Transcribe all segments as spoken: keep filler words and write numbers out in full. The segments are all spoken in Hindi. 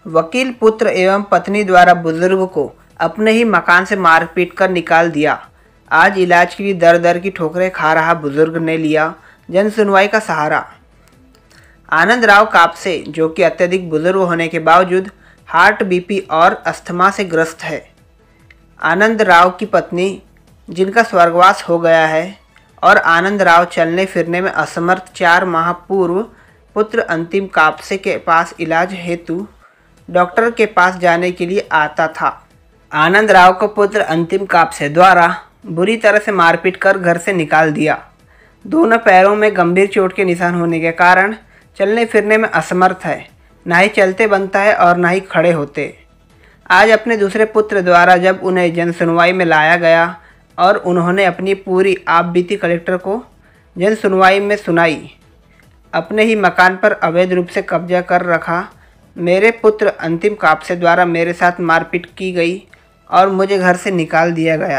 वकील पुत्र एवं पत्नी द्वारा बुजुर्ग को अपने ही मकान से मारपीट कर निकाल दिया। आज इलाज के लिए दर दर की ठोकरें खा रहा बुजुर्ग ने लिया जन सुनवाई का सहारा। आनंद राव कापसे, जो कि अत्यधिक बुजुर्ग होने के बावजूद हार्ट, बीपी और अस्थमा से ग्रस्त है। आनंद राव की पत्नी, जिनका स्वर्गवास हो गया है, और आनंद राव चलने फिरने में असमर्थ चार माह पूर्व पुत्र अंतिम कापसे के पास इलाज हेतु डॉक्टर के पास जाने के लिए आता था। आनंद राव को पुत्र अंतिम कापसे द्वारा बुरी तरह से मारपीट कर घर से निकाल दिया। दोनों पैरों में गंभीर चोट के निशान होने के कारण चलने फिरने में असमर्थ है। ना ही चलते बनता है और ना ही खड़े होते। आज अपने दूसरे पुत्र द्वारा जब उन्हें जन सुनवाई में लाया गया और उन्होंने अपनी पूरी आपबीती कलेक्टर को जन सुनवाई में सुनाई। अपने ही मकान पर अवैध रूप से कब्जा कर रखा मेरे पुत्र अंतिम कापसे द्वारा मेरे साथ मारपीट की गई और मुझे घर से निकाल दिया गया।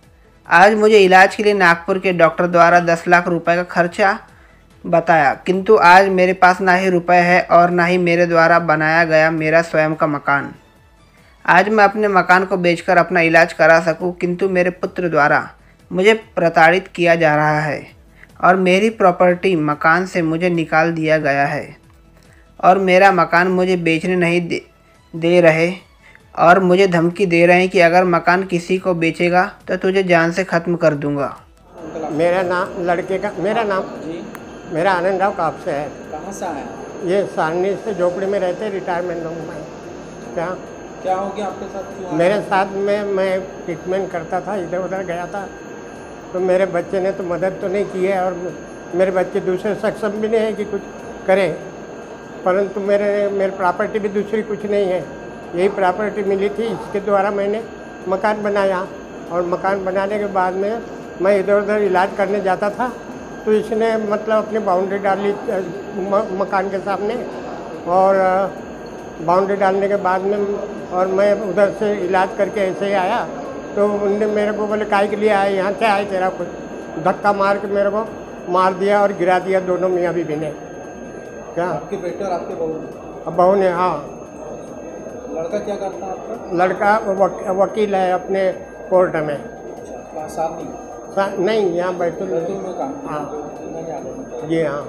आज मुझे इलाज के लिए नागपुर के डॉक्टर द्वारा दस लाख रुपए का खर्चा बताया, किंतु आज मेरे पास ना ही रुपए है और ना ही मेरे द्वारा बनाया गया मेरा स्वयं का मकान। आज मैं अपने मकान को बेचकर अपना इलाज करा सकूं, किंतु मेरे पुत्र द्वारा मुझे प्रताड़ित किया जा रहा है और मेरी प्रॉपर्टी मकान से मुझे निकाल दिया गया है और मेरा मकान मुझे बेचने नहीं दे, दे रहे और मुझे धमकी दे रहे हैं कि अगर मकान किसी को बेचेगा तो तुझे जान से ख़त्म कर दूंगा। मेरा नाम लड़के का मेरा नाम जी मेरा आनंद राव कापसे है। कहाँ से आए? ये सारनी से झोपड़ी में रहते, रिटायरमेंट हूँ मैं। क्या क्या हो गया आपके साथ? क्यों मेरे साथ में मैं ट्रीटमेंट करता था, इधर उधर गया था, तो मेरे बच्चे ने तो मदद तो नहीं की है और मेरे बच्चे दूसरे सक्षम भी नहीं है कि कुछ करें, परंतु मेरे मेरी प्रॉपर्टी भी दूसरी कुछ नहीं है। यही प्रॉपर्टी मिली थी, इसके द्वारा मैंने मकान बनाया और मकान बनाने के बाद में मैं इधर उधर इलाज करने जाता था, तो इसने मतलब अपनी बाउंड्री डाली मकान के सामने और बाउंड्री डालने के बाद में और मैं उधर से इलाज करके ऐसे ही आया, तो उनने मेरे को बोले काहे के लिए आया, यहाँ क्या है तेरा कुछ, धक्का मार के मेरे को मार दिया और गिरा दिया दोनों मियाँ बीवी ने। क्या आपके बेटे और आपके बहू? अब बहू ने। हाँ। लड़का क्या करता है आपका? लड़का वक, वकील है अपने कोर्ट में। अच्छा, साथ नहीं? सा, नहीं, यहाँ बैतूल बैतूल में काम? हाँ हाँ जी हाँ।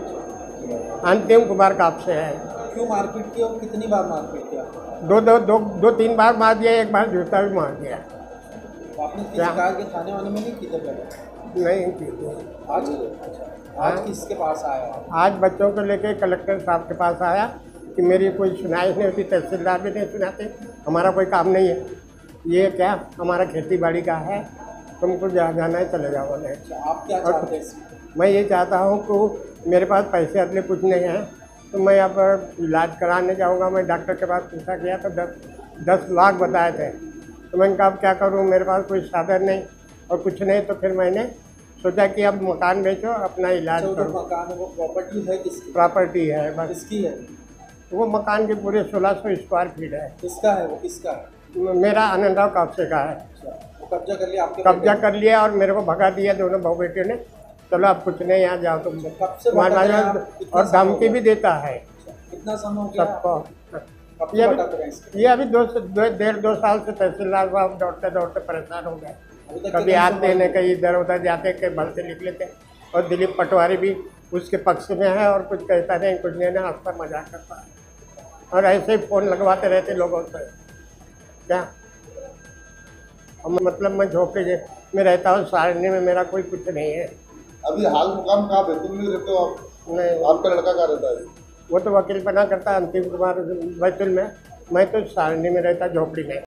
अंतिम कुमार कापसे है। क्यों मारपीट की और कितनी बार मारपीट किया? दो दो दो दो तीन बार मार दिया, एक बार जूता भी मार दिया। आपने किसी शिकायत के थाने वाने में नहीं की थी पहले? नहीं की थी। आज अच्छा आज किसके पास आया? आज बच्चों को लेके कलेक्टर साहब के पास आया कि मेरी कोई सुनाई नहीं होती, तहसीलदार भी नहीं सुनाते, हमारा कोई काम नहीं है, ये क्या हमारा खेती बाड़ी का है, तुमको जहाँ जाना है चले जाओ। बोले आप क्या चाहते हैं? मैं ये चाहता हूँ कि मेरे पास पैसे अगले कुछ नहीं हैं, तो मैं अब इलाज कराने जाऊँगा। मैं डॉक्टर के पास पूछा किया तो दस दस लाख बताए थे, तो मैंने कहा अब क्या करूँ, मेरे पास कोई साधन नहीं और कुछ नहीं, तो फिर मैंने सोचा कि अब मकान बेचो, अपना इलाज करो। मकान वो प्रॉपर्टी है किसकी? प्रॉपर्टी है बस। किसकी है वो मकान के पूरे सोलह सौ स्क्वायर फीट है। किसका है वो? किसका है? मेरा आनंद राव कापसे का है। वो कब्जा कर लिया आपके? कब्जा कर लिया और मेरे को भगा दिया दोनों बहू बेटे ने, चलो अब कुछ नहीं, यहाँ जाओ तुम। कब से भटक रहे हैं आप? और धमकी भी देता है कितना समय हो गया सबको। कब ये से भटक रहे हैं इसके? अभी ये अभी दो दो डेढ़ दो साल से तहसीलदार साहब दौड़ते दौड़ते परेशान हो गए। अभी तक कभी हाथ देने कहीं इधर उधर जाते, कहीं भल से निकले थे। और दिलीप पटवारी भी उसके पक्ष में है और कुछ कहता नहीं, कुछ नहीं, ना आपका मजाक करता है और ऐसे ही फ़ोन लगवाते रहते लोगों से। क्या मतलब मैं झोपड़े में रहता हूँ, सारणी में मेरा कोई कुछ नहीं है। अभी हाल मुकाम कहाँ बैतूल में रहते हो आप? नहीं, आपका लड़का कहाँ रहता है? वो तो वकील बना करता है अंतिम कुमार बैतूल में, मैं तो सारणी में रहता झोपड़ी में।